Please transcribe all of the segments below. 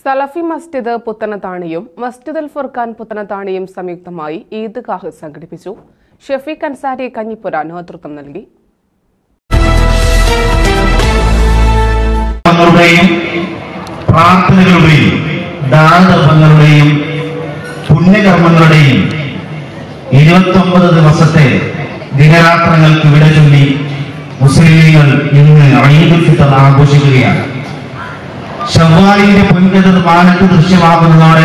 സലഫി മസ്ജിദ് പുത്തനത്താണിയും മസ്ജിദ് അൽ ഫുർഖാൻ പുത്തനത്താണിയും സംയുക്തമായി ഈദ്ഗാഹ് സംഘടിപ്പിച്ചു. ഷഫീഖ് അൻസാരി കഞ്ഞിപ്പുര നേതൃത്വം നൽകി. പ്രാർത്ഥനകളുടെയും ദാനധർമ്മങ്ങളുടെയും പുണ്യകർമ്മങ്ങളുടെയും 29 ദിവസത്തെ ദിനരാത്രങ്ങൾക്ക് വിട ചൊല്ലി മുസ്ലിങ്ങൾ ഇന്ന് ഈദുൽ ഫിത്ർ ആഘോഷിക്കുകയാണ്. ശവ്വാലിന്റെ പൊൻകതിർ മാനത്ത് ദൃശ്യമാകുന്നതോടെ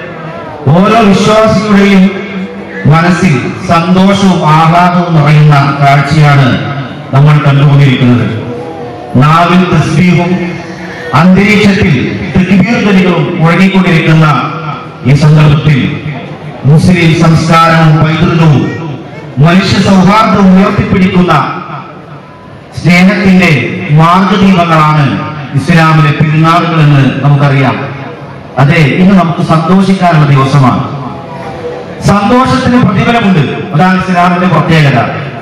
ഓരോ വിശ്വാസിയുടെയും മനസ്സിൽ സന്തോഷവും ആഹ്ലാദവും നിറയുന്ന കാഴ്ചയാണ് നമ്മൾ കണ്ടുകൊണ്ടിരിക്കുന്നത്. നാവിൽ തസ്ബീഹും അന്തരീക്ഷത്തിൽ തക്ബീർ ധ്വനികളും മുഴങ്ങിക്കൊണ്ടിരിക്കുന്ന ഈ സന്ദർഭത്തിൽ മുസ്ലിം സംസ്കാരവും പൈതൃകവും മനുഷ്യ സൗഹാർദ്ദവും ഉയർത്തിപ്പിടിക്കുന്ന സ്നേഹത്തിന്റെ മാർഗദീപങ്ങളാണ് ഇസ്ലാമിലെ പെരുന്നാളുകൾ എന്ന് നമുക്കറിയാം. അതെ, ഇന്ന് നമുക്ക് സന്തോഷിക്കാനുള്ള ദിവസമാണ്. സന്തോഷത്തിന് പ്രതിഫലമുണ്ട്. അതാണ് ഇസ്ലാമിന്റെ പ്രത്യേകത.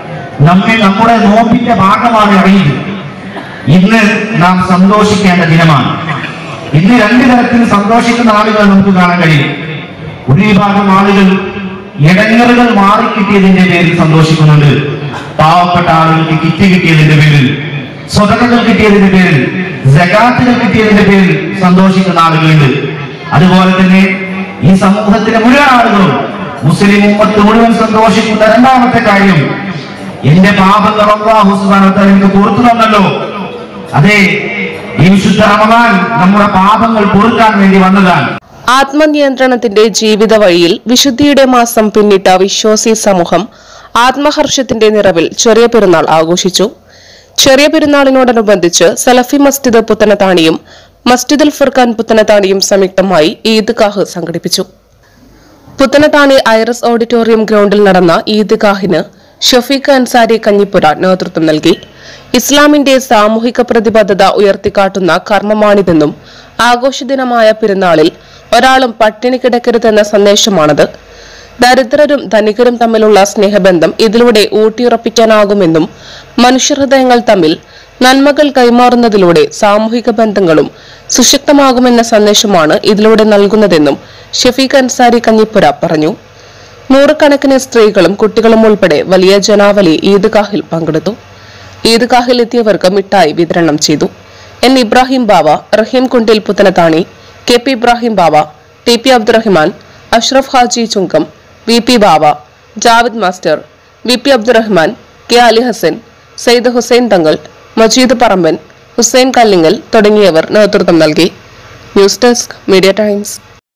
നമ്മുടെ നോമ്പിന്റെ ഭാഗമാണ് അറിയുന്നത്. ഇന്ന് നാം സന്തോഷിക്കേണ്ട ദിനമാണ്. ഇന്ന് രണ്ട് തരത്തിൽ സന്തോഷിക്കുന്ന ആളുകൾ നമുക്ക് കാണാൻ കഴിയും. ഒരു വിഭാഗം ആളുകൾ ഇടങ്ങറുകൾ മാറിക്കിട്ടിയതിന്റെ പേരിൽ സന്തോഷിക്കുന്നുണ്ട്. പാവപ്പെട്ട ആളുകൾക്ക് കിറ്റ് കിട്ടിയതിന്റെ പേരിൽ, സ്വതകൾ കിട്ടിയതിന്റെ പേരിൽ, സകാത്തുകൾ കിട്ടിയതിന്റെ പേരിൽ സന്തോഷിക്കുന്ന ആളുകളുണ്ട്. അതുപോലെ തന്നെ ഈ സമൂഹത്തിലെ മുഴുവൻ ആളുകളും, മുസ്ലിം ഉമ്മത്ത് മുഴുവൻ സന്തോഷിക്കുന്ന രണ്ടാമത്തെ കാര്യം, എന്റെ പാപങ്ങൾ അല്ലാഹു സുബ്ഹാനഹു വ തആല എനിക്ക് പുറത്തു തന്നല്ലോ. അതെ, ഈ വിശുദ്ധ റമദാൻ നമ്മുടെ പാപങ്ങൾ പൊറുക്കാൻ വേണ്ടി വന്നതാണ്. ആത്മനിയന്ത്രണത്തിന്റെ ജീവിത വഴിയിൽ വിശുദ്ധിയുടെ മാസം പിന്നിട്ട വിശ്വാസി സമൂഹം ആത്മഹർഷത്തിന്റെ നിറവിൽ ചെറിയ പെരുന്നാൾ ആഘോഷിച്ചു. ചെറിയ പെരുന്നാളിനോടനുബന്ധിച്ച് സലഫി മസ്ജിദ് പുത്തനത്താണിയും മസ്ജിദ് അൽ ഫുർഖാൻ പുത്തനത്താണിയും സംയുക്തമായി ഈദ്ഗാഹ് സംഘടിപ്പിച്ചു. പുത്തനത്താണി ഐറസ് ഓഡിറ്റോറിയം ഗ്രൗണ്ടിൽ നടന്ന ഈദ്ഗാഹിന് ഷഫീഖ് അൻസാരി കഞ്ഞിപ്പുര നേതൃത്വം നൽകി. ഇസ്ലാമിന്റെ സാമൂഹിക പ്രതിബദ്ധത ഉയർത്തിക്കാട്ടുന്ന കർമ്മമാണിതെന്നും ആഘോഷദിനമായ പെരുന്നാളിൽ ഒരാളും പട്ടിണി കിടക്കരുതെന്ന സന്ദേശമാണത്. ദരിദ്രരും ധനികരും തമ്മിലുള്ള സ്നേഹബന്ധം ഇതിലൂടെ ഊട്ടിയുറപ്പിക്കാനാകുമെന്നും മനുഷ്യഹൃദയങ്ങൾ തമ്മിൽ നന്മകൾ കൈമാറുന്നതിലൂടെ സാമൂഹിക ബന്ധങ്ങളും സുശക്തമാകുമെന്ന സന്ദേശമാണ് ഇതിലൂടെ നൽകുന്നതെന്നും ഷഫീഖ് അൻസാരി കഞ്ഞിപ്പുര പറഞ്ഞു. നൂറുകണക്കിന് സ്ത്രീകളും കുട്ടികളും ഉൾപ്പെടെ വലിയ ജനാവലി ഈദ്ഗാഹിൽ പങ്കെടുത്തു. ഈദ്ഗാഹിൽ എത്തിയവർക്ക് മിഠായി വിതരണം ചെയ്തു. N Ibrahim Bava, Raheem Kundil Puthanathani, K P Ibrahim Bava, T P Abdurahman, Ashraf Haji Chungam, V P Bava, Javid master, V P Abdurahman, K Ali Hasan, Sayyid Hussain Thangal, Majeed Paramban, Hussain Kallingal തുടങ്ങിയവർ നേതൃത്വം നൽകി. News desk media times.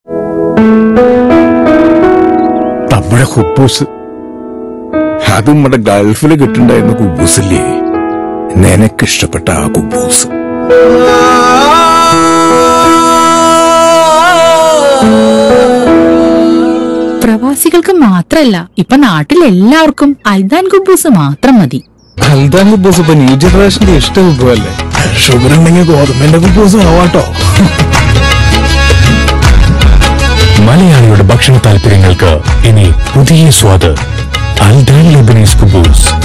നമ്മുടെ കുബൂസ്, അത് നമ്മുടെ ഗൾഫിൽ കിട്ടുണ്ടായിരുന്ന കുബൂസില്ലേ, നിനക്കിഷ്ടപ്പെട്ട ആ കുബൂസ്. പ്രവാസികൾക്ക് മാത്രല്ല, ഇപ്പൊ നാട്ടിലെല്ലാവർക്കും അൽദാൻ കുബൂസ് മാത്രം മതി. അൽദാൻ കുബൂസ് ഇപ്പൊ ന്യൂ ജനറേഷന്റെ ഇഷ്ട വിഭവല്ലേ. ഷുഗർ ഉണ്ടെങ്കിൽ ഗോതമ്പിന്റെ കുബൂസ് ആവാട്ടോ. മലയാളിയുടെ ഭക്ഷണ താല്പര്യങ്ങൾക്ക് ഇനി പുതിയ സ്വാദ്. അൽദാൻ ലെബനീസ് കുബൂസ്.